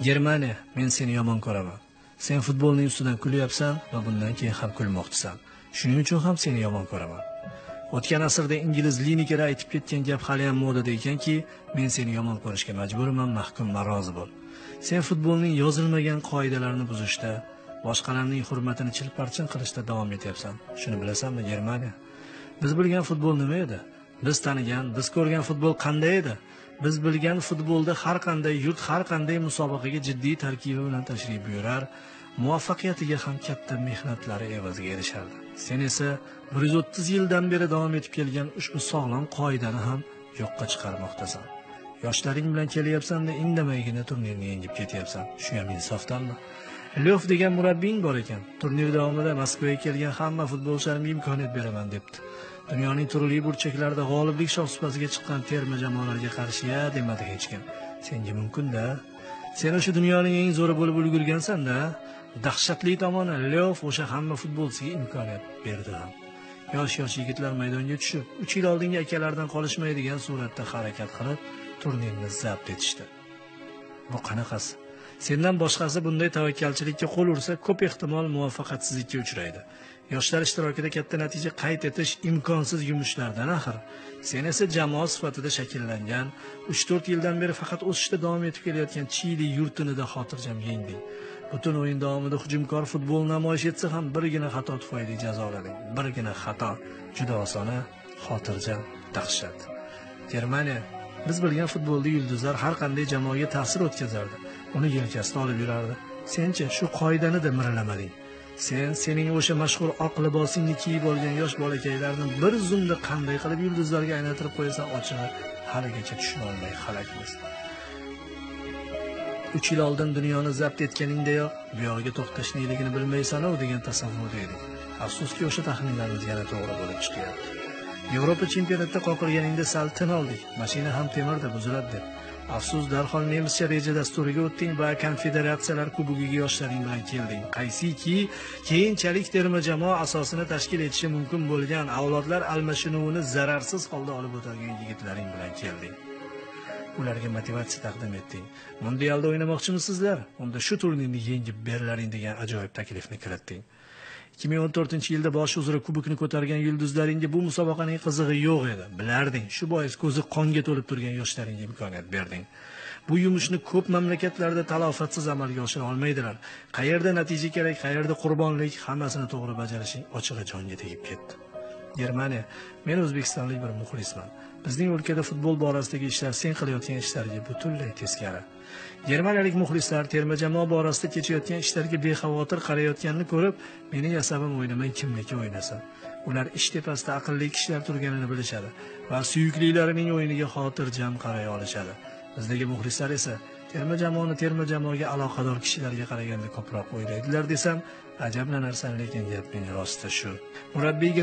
Germaniya, men seni yomon ko'raman. Sen futbolning ustidan kulyapsan va bundan keyin ham kulmoqchisan. Shuning uchun ham seni yomon ko'raman. O'tgan asrda ingliz Lineker aytib ketgan gap hali ham modada ekanki, men seni yomon ko'rishga majburman, mahkum rozi bo'l. Sen futbolning yozilmagan qoidalarini buzishda, boshqalarning hurmatini chilparchin qilishda davom etyapsan. Shuni bilasanmi, Germaniya? Biz bilgan futbol nima edi? Biz tanigan, biz ko'rgan futbol qanday edi? Biz bilgan futbolda har qanday yurt, har qanday musobaqaga jiddiy tarkibi bilan tashrif buyurar, muvaffaqiyatiga ham katta mehnatlari evaziga erishardi. Sen esa 130 yildan beri davom etib kelgan ushbu sog'lom qoidani ham yo'qqa chiqarmoqdasan. Yoshlaring bilan kelyapsan-da, indamaygina turnirni yengib ketyapsan. Shu ham insofdanmi? Lyof degan murabbiying bor ekan. Turnir davomida Moskvaga kelgan hamma futbolchilarga imkoniyat beraman debdi. Dunyoning turli burchaklarida g'oliblik shohsupasiga chiqqan terma jamoalarga qarshi-ya demadi hech kim. Senga mumkin-da. Sen o'sha dunyoning eng zo'ri bo'lib ulgurgansan-da. Dahshatli tomoni, Lyof o'sha hamma futbolchiga imkoniyat berdi ham. Yosh yigitlar maydonga tushib, 3 yil oldingi akalardan qolishmaydigan suratda harakat qilib, turnirni zabt etishdi. Bu qanaqasi? Sendan boshqasi bunday tavakkalchilikka qo'l ursa, ko'p ehtimol muvaffaqiyatsizlikka uchraydi. Yoshlar ishtirokida katta natija qayd etish imkonsiz yumushlardan axir. Sen esa jamoa sifatida shakllangan, 3-4 yildan beri faqat o'sishda davom etib kelayotgan Chili yurtini da xotirjam yengding. Butun o'yin davomida hujumkor futbol namoyish etsa ham birgina xato tufayli jazolading. Birgina xato, juda osona, xotirjam, dahshat. Germaniya, biz bilgan futbolda yulduzlar har qanday jamoaga ta'sir o'tkazardi. Uni yelkasida olib yurardi. Senchi shu qoidani da mirlamading. Sening o'sha mashhur oq libosingni kiyib olgan yosh bolakaylarni bir zumda qanday qilib yulduzlarga aylantirib qo'yasan, ochig'i haligacha tushuna olmay halakmiz. 3 yil oldin dunyoni zabt etganingdayoq bu yo'lga to'xtashingligini bilmaysan-ku degan tasavvurda edik. Afsuski o'sha taxminlarimiz yana to'g'ri bo'lib chiqyapti. Yevropa chempionatida qoqilganingda sal tin oldik. Mashina ham temirda buziladi deb. Afsus, darhol nemischa reja dasturiga o'tding va konfederatsiyalar kubogiga yoshlaring bilan kelding. Qaysiki keyinchalik terma jamoa asosini tashkil etishi mumkin bo'lgan avlodlar almashinuvini zararsiz holda olib o'tadigan yigitlaring bilan kelding. Ularga motivatsiya taqdim etding. Mundialda o'ynamoqchimisizlar? Unda shu turnirni yengib berlaring degan ajoyib taklifni kiritding. 2014-yilda bosh uzra kubokni ko'targan yulduzlaringga bu musobaqaning qizig'i yo'q edi. Bilarding, shu bois ko'zi qonga to'lib turgan yoshlaringga imkoniyat berding. Bu yumushni ko'p mamlakatlarda talofatsiz amalga oshira olmaydilar. Qayerda natija kerak, qayerda qurbonlik, hammasini to'g'ri bajarishing ochig'i jonga tegib ketdi. Germaniya, men o'zbekistonlik bir muxlisman. Bizning o'lkada futbol borasidagi ishlar sen qilayotgan ishlarga butunlay teskari. Germaniyalik muxlislar terma jamoa borasida kechayotgan ishlarga bexavotir qarayotganini ko'rib, mening asabim o'ynamay kimniki o'ynasin. Ular ish tepasida aqlli kishilar turganini bilishadi va suyuklilarining o'yiniga xotirjam qaray olishadi. Bizdagi muxlislar esa terma jamoaga aloqador kishilarga qaraganda ko'proq o'ylaydilar desam, ajablanarsan, lekin gapning rosti shu. Murabbiyga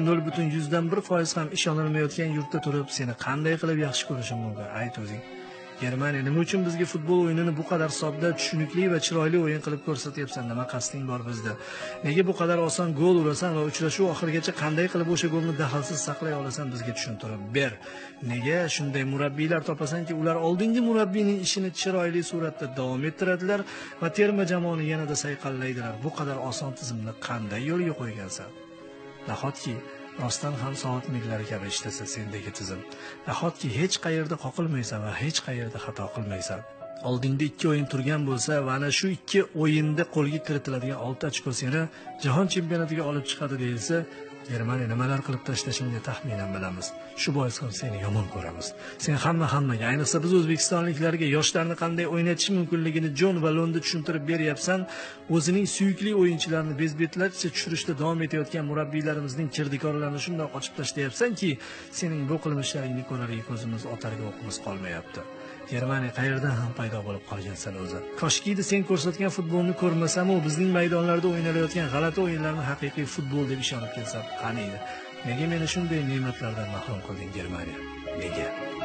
0.1% ham ishonilmayotgan yurtda turib, seni qanday qilib yaxshi ko'rishim mumkin? Ayt o'zing. Germaniya, nima uchun bizga futbol o'yinini bu qadar sodda, tushunukli va chiroyli o'yin qilib ko'rsatyapsan? Nima qasding bor bizda? Nega bu qadar oson gol urasan va uchrashuv oxirigacha qanday qilib o'sha golni daxlsiz saqlay olasan, bizga tushuntirib ber. Nega shunday murabbiylar topasanki, ular oldingi murabbiyning ishini chiroyli suratda davom ettiradilar va terma jamoani yanada sayqallaydilar? Bu qadar oson tizimni qanday yo'lga qo'ygansan? Nahotki rostdan ham soat millari kabi ishlasa sendagi tizim. Nahotki hech qayerda qoqilmaysan va hech qayerda xato qilmaysan. Oldingda 2 o'yin turgan bo'lsa va ana shu 2 o'yinda qo'lga kiritiladigan 6 ochko seni jahon chempionatiga olib chiqadi deyilsa, Germaniya nimalar qilib tashlashingni taxminan bilamiz. Shu bois ham seni yomon ko'ramiz. Sen hammaga, ayniqsa biz o'zbekistonliklarga yoshlarni qanday o'ynatish mumkinligini jon va lo'nda tushuntirib beryapsan. O'zining suyukli o'yinchilarini bezbetlarcha tushirishda davom etayotgan murabbiylarimizning kirdikorlarini shunday ochib tashlayapsanki, sening bu qilmishlaringni ko'rarga ko'zimiz otarga o'qimiz qolmayapti. Germaniya qayerdan ham paydo bo'lib qolgansan o'zi. Koshkiydi sen ko'rsatgan futbolni ko'rmasam, u bizning maydonlarda o'ynalayotgan g'alati o'yinlarni haqiqiy futbol deb ishonib kelsam, qani edi. Nega meni shunday ne'matlardan mahrum qilding, Germaniya? Nega?